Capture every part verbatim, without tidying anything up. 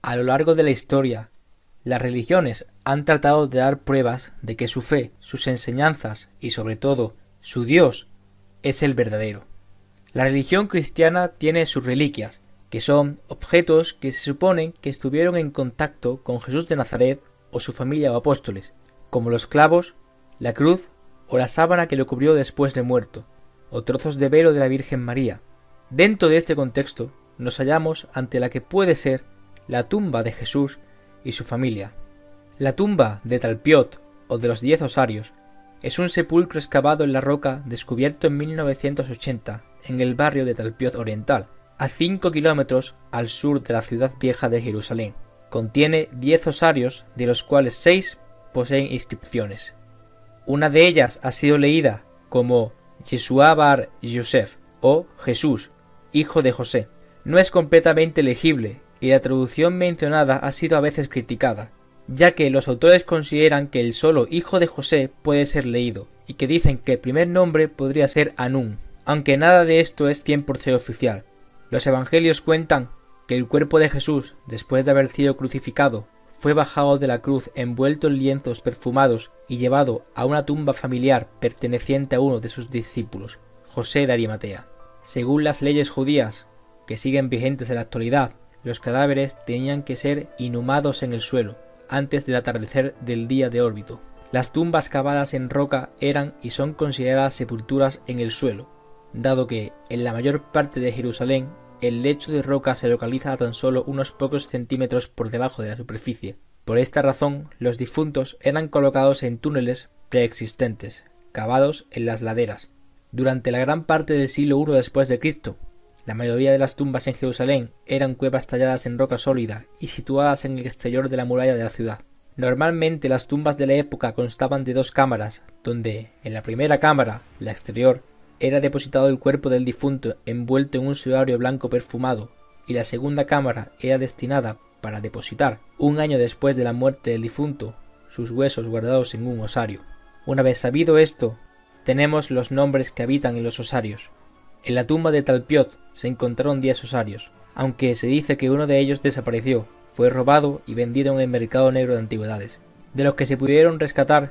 A lo largo de la historia, las religiones han tratado de dar pruebas de que su fe, sus enseñanzas y sobre todo su Dios es el verdadero. La religión cristiana tiene sus reliquias, que son objetos que se suponen que estuvieron en contacto con Jesús de Nazaret o su familia o apóstoles, como los clavos, la cruz o la sábana que lo cubrió después de muerto, o trozos de velo de la Virgen María. Dentro de este contexto, nos hallamos ante la que puede ser la tumba de Jesús y su familia. La tumba de Talpiot o de los Diez Osarios es un sepulcro excavado en la roca descubierto en mil novecientos ochenta en el barrio de Talpiot Oriental, a cinco kilómetros al sur de la ciudad vieja de Jerusalén. Contiene diez osarios, de los cuales seis poseen inscripciones. Una de ellas ha sido leída como Yeshua bar Yosef o Jesús, hijo de José. No es completamente legible y la traducción mencionada ha sido a veces criticada, ya que los autores consideran que el solo hijo de José puede ser leído y que dicen que el primer nombre podría ser Anún, aunque nada de esto es cien por ciento oficial. Los evangelios cuentan que el cuerpo de Jesús, después de haber sido crucificado, fue bajado de la cruz envuelto en lienzos perfumados y llevado a una tumba familiar perteneciente a uno de sus discípulos, José de Arimatea. Según las leyes judías, que siguen vigentes en la actualidad, los cadáveres tenían que ser inhumados en el suelo, antes del atardecer del día de órbito. Las tumbas cavadas en roca eran y son consideradas sepulturas en el suelo, dado que, en la mayor parte de Jerusalén, el lecho de roca se localiza a tan solo unos pocos centímetros por debajo de la superficie. Por esta razón, los difuntos eran colocados en túneles preexistentes, cavados en las laderas. Durante la gran parte del siglo primero después de Cristo, la mayoría de las tumbas en Jerusalén eran cuevas talladas en roca sólida y situadas en el exterior de la muralla de la ciudad. Normalmente las tumbas de la época constaban de dos cámaras, donde, en la primera cámara, la exterior, era depositado el cuerpo del difunto envuelto en un sudario blanco perfumado, y la segunda cámara era destinada para depositar, un año después de la muerte del difunto, sus huesos guardados en un osario. Una vez sabido esto, tenemos los nombres que habitan en los osarios. En la tumba de Talpiot se encontraron diez osarios, aunque se dice que uno de ellos desapareció, fue robado y vendido en el mercado negro de antigüedades. De los que se pudieron rescatar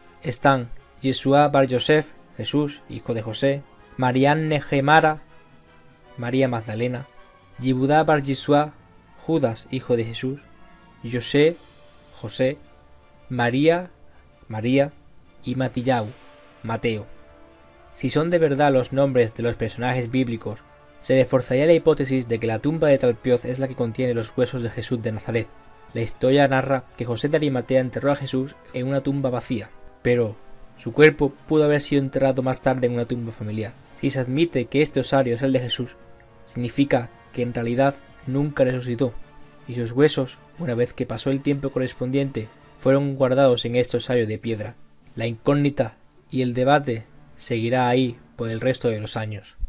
están Yeshua bar Yosef, Jesús, hijo de José, Marianne Gemara, María Magdalena, Yehudá bar Yeshua, Judas, hijo de Jesús, José, José, María, María y Matillau, Mateo. Si son de verdad los nombres de los personajes bíblicos, se reforzaría la hipótesis de que la tumba de Talpiot es la que contiene los huesos de Jesús de Nazaret. La historia narra que José de Arimatea enterró a Jesús en una tumba vacía, pero su cuerpo pudo haber sido enterrado más tarde en una tumba familiar. Si se admite que este osario es el de Jesús, significa que en realidad nunca resucitó, y sus huesos, una vez que pasó el tiempo correspondiente, fueron guardados en este osario de piedra. La incógnita y el debate seguirá ahí por el resto de los años.